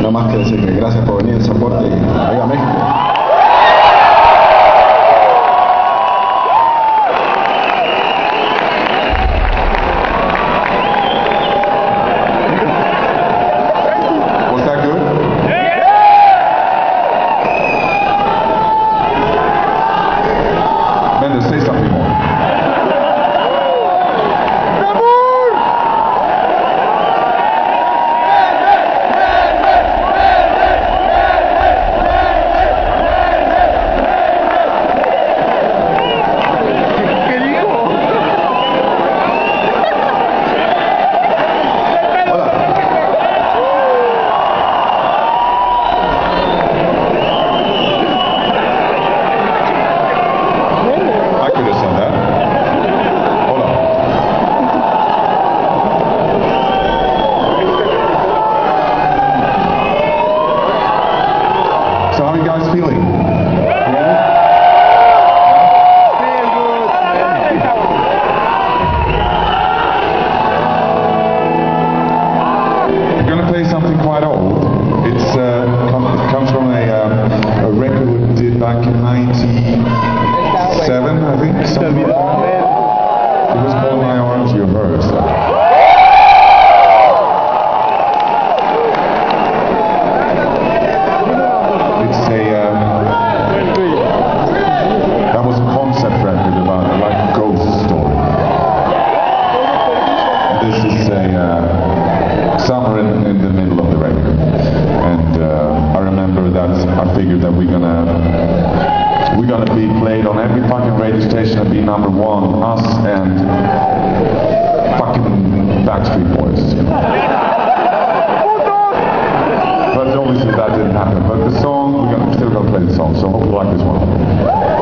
nada más que decir que gracias por venir, el soporte y arriba México. Was that good? Mendes, say something more. So how are you guys feeling? We're going to play something quite old. It comes from a record we did back in '97, I think. Something like that. It was called My Arms, Your Hers. That was a concept record about like a ghost story. This is somewhere in the middle of the record, and I remember that I figured that we're gonna be played on every fucking radio station and be number one, us and fucking Backstreet Boys. But obviously that didn't happen. But the song, we're still gonna play the song, so hope you like this one.